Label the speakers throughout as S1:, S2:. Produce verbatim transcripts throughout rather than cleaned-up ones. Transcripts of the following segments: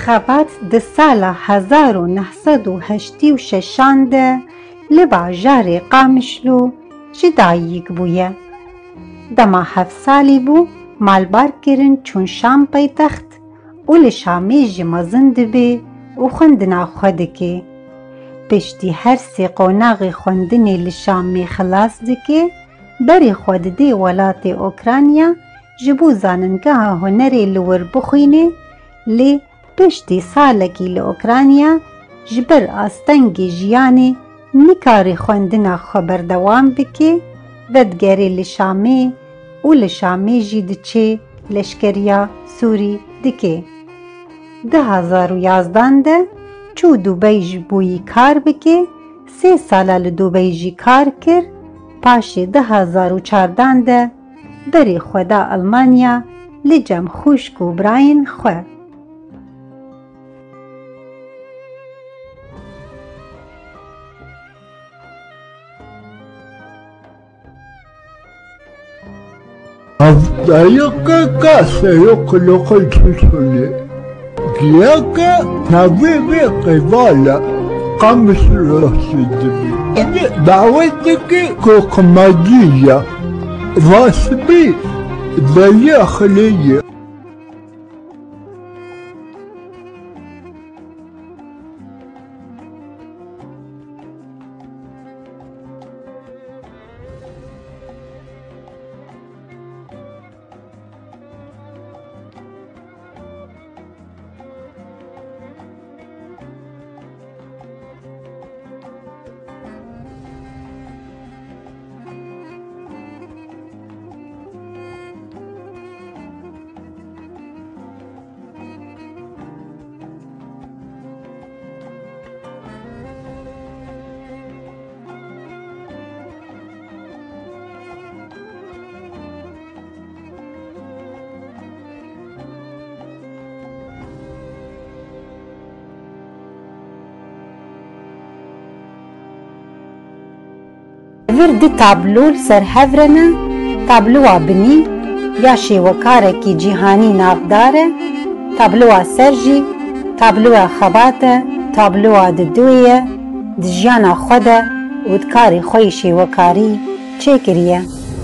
S1: خبات د سالا هزار و نهصد و هشتی و ششان ده لباجار قامشلو جداییک بویه. دما هفت سالی بو مالبار کرن چون شام پایتخت و لشامی جمازن دبی و خوندنا خودکه. پشتی هر سی قوناغ خوندنی لشامی خلاص دکه بری خود دی ولات اوکرانیا جبو زاننگاه هنری لور بخوینه لی پشتی سالکی لأوکرانیا جبر آستنگی جیانی نکاری خوندنا خبر دوام بکه ودگری لشامی و لشامی جید چه لشکریا سوری دکه. ده هزار و یازدان ده چو دوبی جبوی کار بکه سه ساله لدوبی جی کار کر پاش ده هزار و چاردان ده بری خدا المانیا لجم خوشک و براین خواه.
S2: Avdayaka kasa yok lokal çözülü. Giyaka tabi ve kıvala kamış rasidibi. Davetteki kokmacıya vasbi dali akhliye.
S1: ورد تابلو سر هفرنه تابلوها بنی یا شیوکاره کی جیهانی نافداره تابلوها سرجی تابلوها خباته تابلوها ددویه دجیانا خوده ودکاری خوی شیوکاری چه کریه.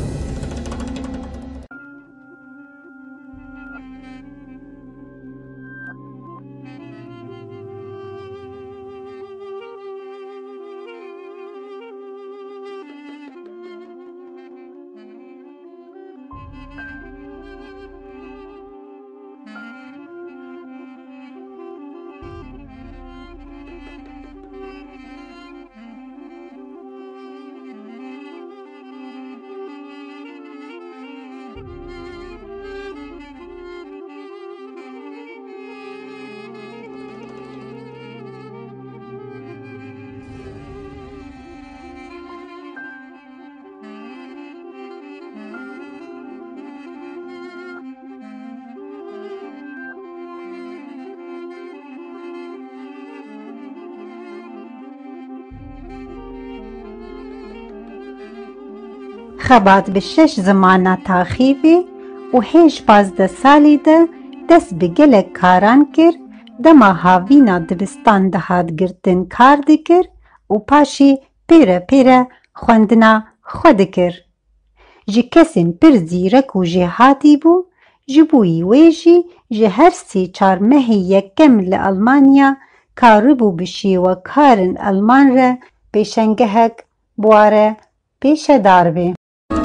S1: خبات به شش زمانه تاخیوی و هیچ پازده سالی ده دست به گلک کاران کر دما هاوینا دبستان دهات گرتن کار دکر و پاشی پیره پیره خوندنا خود کر. جی کسین پر زیرک و جهاتی بو جبوی ویجی جه هر سی چار مهی یکم لألمانیا کاربو بشی و کارن ألمان را پیشنگهک بواره پیش دار بی.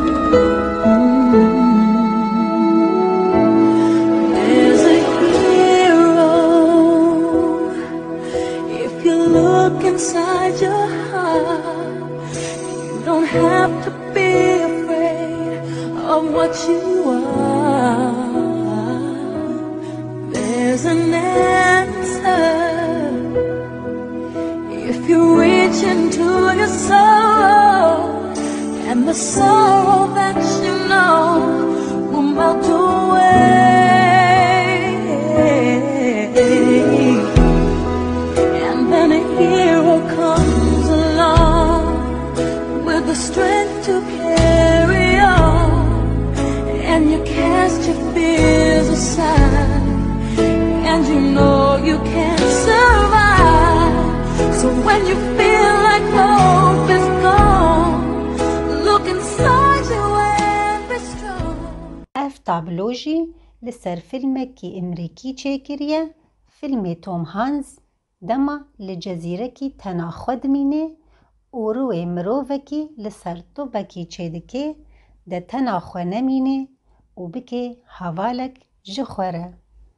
S3: Inside your heart, you don't have to be afraid of what you are. There's an answer if you reach into your soul, and the sorrow that you know will melt away. The strength to carry on, and you cast your fears aside, and you know you can.
S1: تابلو جی لسر فیلمکی امریکی چێکریە فیلمê Tom Hanks dema li cezîrekî tena xwe dimîne û rûyê mirovekî li ser topekî çêdike de tena xwe nemîne û bike hevalek ji xwe re.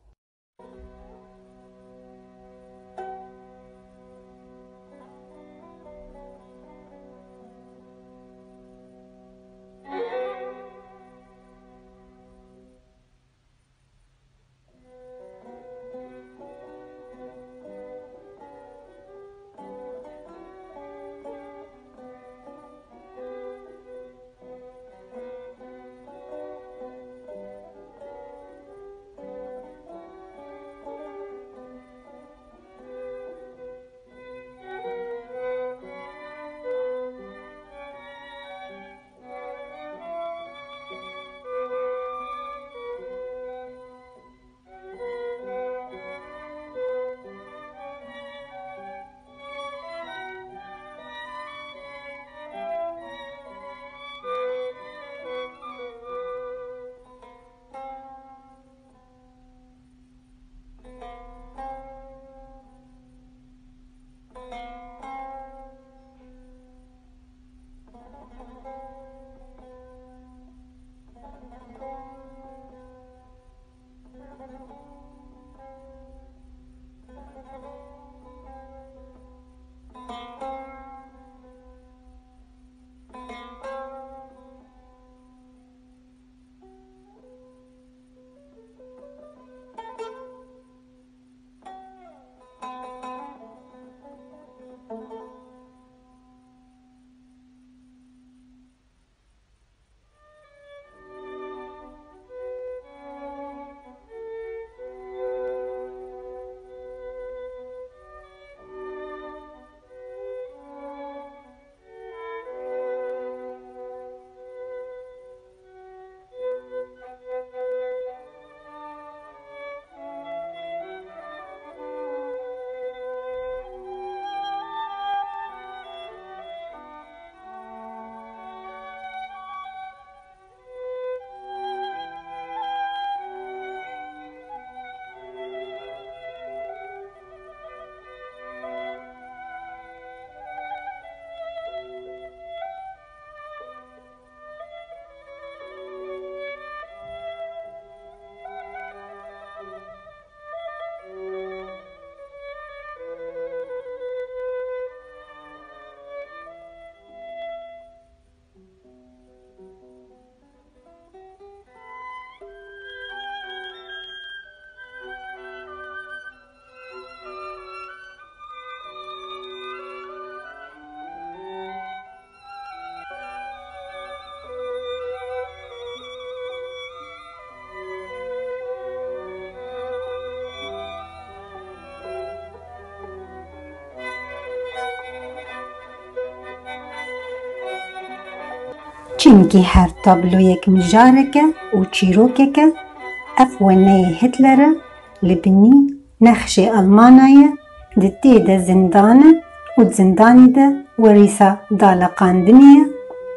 S1: Çimkî her tabloyek mijareke û çîrokeke ev weneyê Hitler e li binî nexşê Almanyayê di tê de zindan e û zindanê de werîsa daleqandinê ye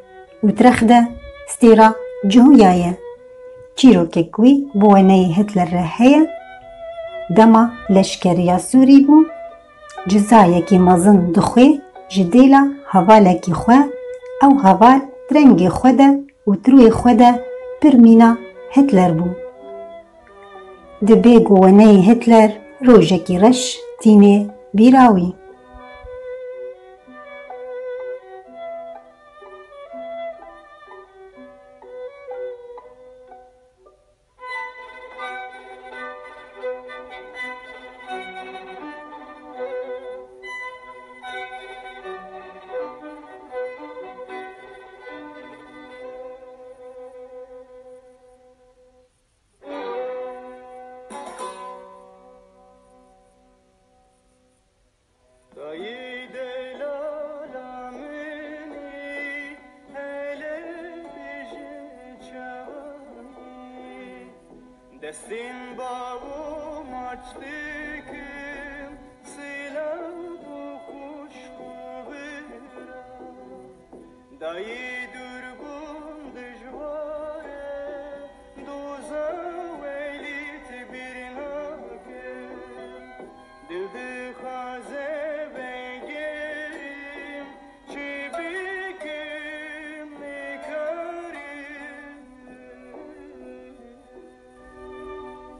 S1: û dirêx de stêra cihoya ye. Çîrokek wî bi weneyê Hitler re heye, dema leşkeriya Sûrî bû, cizayekî mezin dixwe ji dêla hevalekî xwe, ew heval rengê xwe de û tirûyê xwe de pir mîna Hitler bû. Di bêg û weneyê Hitler rojekî reş tînê bîra wî.
S4: Destin bağım açtıkım silah bu kuş kuvvera dayı durgun düşvare duz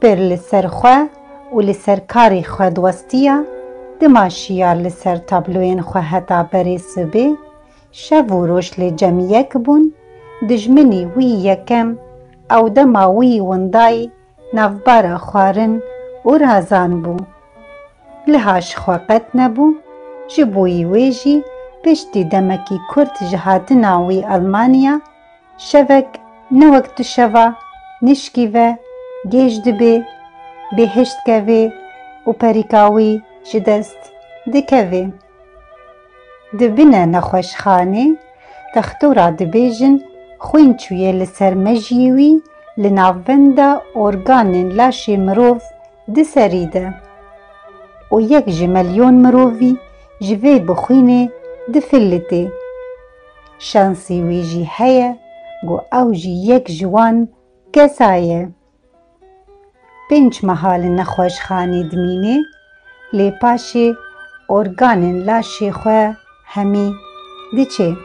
S1: پر لسر خواه و لسر کاری خواه دوستیا دماشیا لسر تابلوین خواه هتا بری سبه شو و روش لجمعیک بون دجمنی وی یکم او دما وی وندای نفبارا خوارن و رازان بو لهاش خواقت نبو جبوی ویجی پشتی دمکی کرد جهاتنا وی المانیا شوک نوکت شوا نشکی و گیج دبه بهشت کوه و پریکاوی جدست دکوه دبنه نخوش خانه تختورا دبیجن خوین چویه لسر مجیوی لناونده ارگانن لاشی مروف دسریده و یک جملیون مروفی جوی بخوینه دفلته شانسی ویجی هیه گو او جی یک جوان کسایه پنج محال نخوش خانی دمینه لی پاشه ارگانن لاشی خواه همی دیچه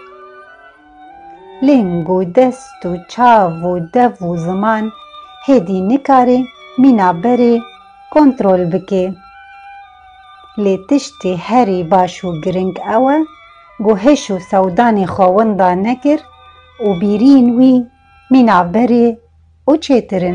S1: لنگ و دست و چاو و دو و زمان هدی نکاره مینا بره کنترول بکه لی تشتی هری باشو گرنگ اوه گو هشو سودان خواونده نکر و بیرین وی مینا بره و چیترن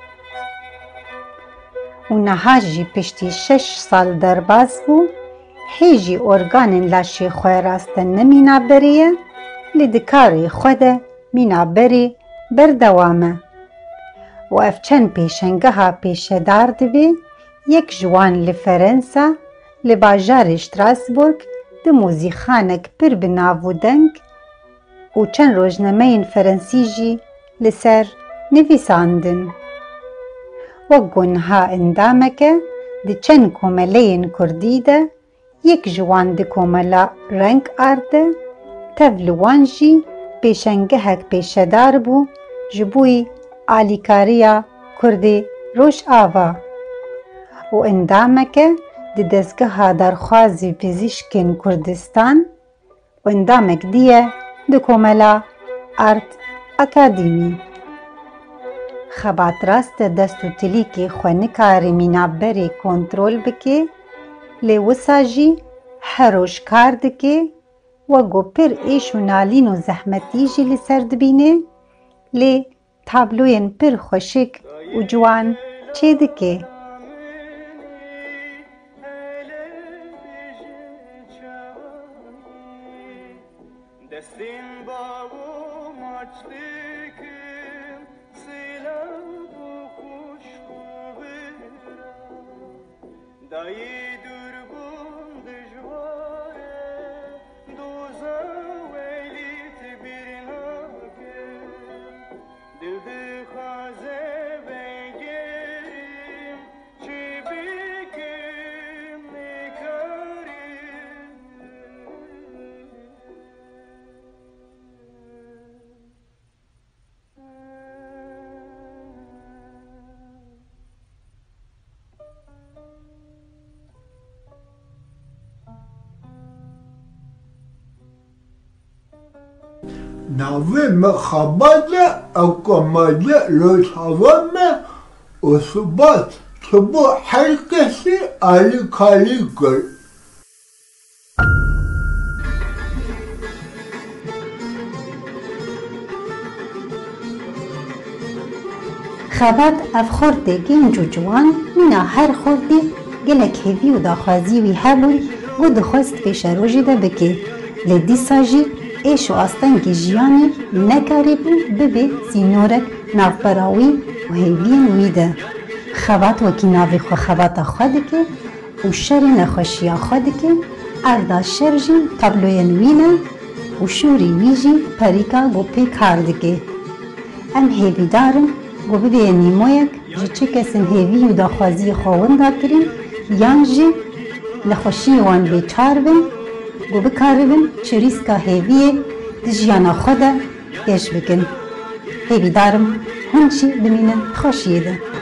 S1: و نهاجی پشتی شش سال در باز بو هیجی ارگانن لاشی خواه راستن نمینا بریه لدکاری خود مینا بری بردوامه و افچن پیشنگه ها پیشدار دوی یک جوان لفرنسا لباجار شتراسبورگ ده موزیخانک پر بناو دنگ و چند روزنامه فرنسی جی لسر نویساندن و گونها اندامکه ده چند کوملین کردی ده یک جوان ده کوملا رنگ آرده تولوان جی پیشنگهک پیشدار بو جبوی آلیکاریا کردی روش آوا و اندامکه ده دزگه درخوازی پزشکین کردستان و اندامک دیه ده کوملا آرت اکادیمی خبات راست دستو تلیکی خوانکاری مینابری کنترول بکی لی وساجی هروش کار دکی و گو پر ایشو نالین و زحمتی جی لسر دبینه لی تابلوین پر خوشک و جوان چه دکی
S4: دستین باو ماچلیکم سیلم و خوشبو برم دایی دربون دجواره دوزا ویلیت برناکم دل بخوازه بگیریم چی بکم نکاریم
S2: ناوی مخابده او کماده لطفامه و ثبات که با هر کسی علی کالی کرد.
S1: خبات اف خورده گنج و جوان مینا هر خورده گلک هیوی و داخوازی وی هبوی و دخواست پیش روژی ده بکه لدی ساجی ایش و آستنگی جیانی نکاری بو ببه سینورک نافبراوی و هیوین ویده خبات وکی ناوی خو خبات خواده که و شر نخوشی خواده که اردا شر جی تابلوی نوینه و شوری ویجی پریکا گو پی کارده که ام هیوی دارم گو ببه نیمویک جی چه کسن هیوی و داخوازی خواهن دا کرین یان جی نخوشی وان بیچار بین گو بکاربن چه ریسکا هیویه دی جیانا خوده گش بکن هیوی دارم هنچی بمینن خوشیه ده